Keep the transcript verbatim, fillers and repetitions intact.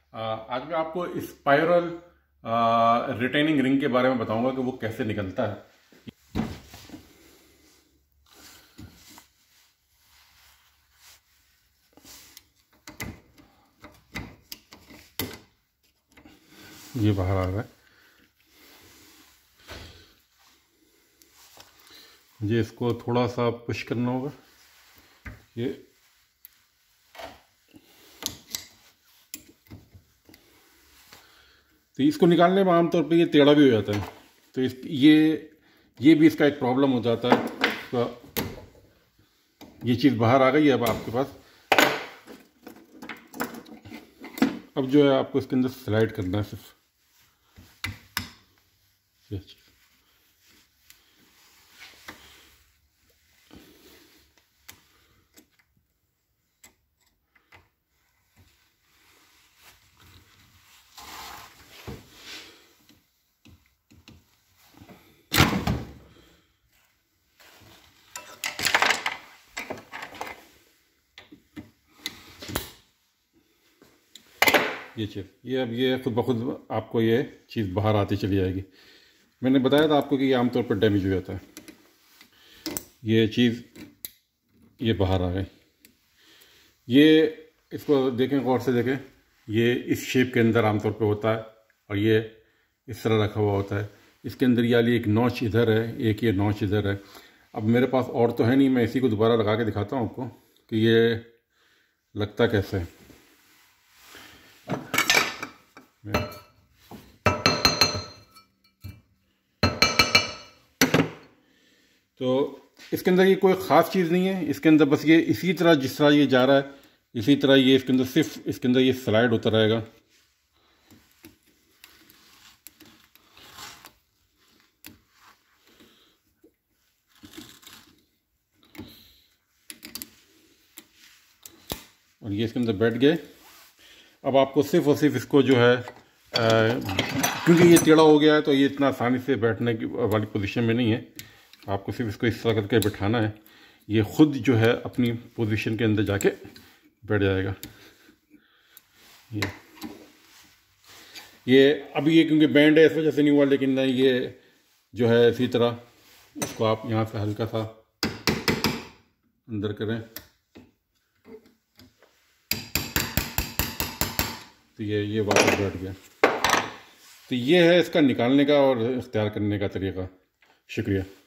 आज मैं आपको स्पाइरल रिटेनिंग रिंग के बारे में बताऊंगा कि वो कैसे निकलता है। ये बाहर आ रहा है, मुझे इसको थोड़ा सा पुश करना होगा। ये तो इसको निकालने में आमतौर पे ये टेढ़ा भी हो जाता है, तो इस ये ये भी इसका एक प्रॉब्लम हो जाता है। तो ये चीज़ बाहर आ गई है अब आपके पास। अब जो है आपको इसके अंदर स्लाइड करना है सिर्फ ये चीज़। ये चीज़ ये अब ये खुद ब खुद आपको ये चीज़ बाहर आती चली जाएगी। मैंने बताया था आपको कि ये आमतौर पर डैमेज हो जाता है। ये चीज़ ये बाहर आ गई। ये इसको देखें, गौर से देखें, ये इस शेप के अंदर आमतौर पे होता है और ये इस तरह रखा हुआ होता है। इसके अंदर ये वाली एक नॉच इधर है, एक ये नॉच इधर है। अब मेरे पास और तो है नहीं, मैं इसी को दोबारा लगा के दिखाता हूँ आपको कि ये लगता कैसे है। तो इसके अंदर ये कोई ख़ास चीज़ नहीं है। इसके अंदर बस ये इसी तरह जिस तरह ये जा रहा है इसी तरह ये इसके अंदर सिर्फ इसके अंदर ये स्लाइड होता रहेगा। और ये इसके अंदर बैठ गए। अब आपको सिर्फ और सिर्फ इसको जो है आ, क्योंकि ये टेढ़ा हो गया है तो ये इतना आसानी से बैठने की वाली पोजीशन में नहीं है। आपको सिर्फ इसको इस तरह करके बिठाना है, ये खुद जो है अपनी पोजीशन के अंदर जाके बैठ जाएगा। ये ये अभी ये क्योंकि बैंड है इस वजह से नहीं हुआ, लेकिन नहीं ये जो है इसी तरह इसको आप यहाँ से हल्का सा अंदर करें तो ये ये वापस बैठ गया। तो ये है इसका निकालने का और इख्तियार करने का तरीका। शुक्रिया।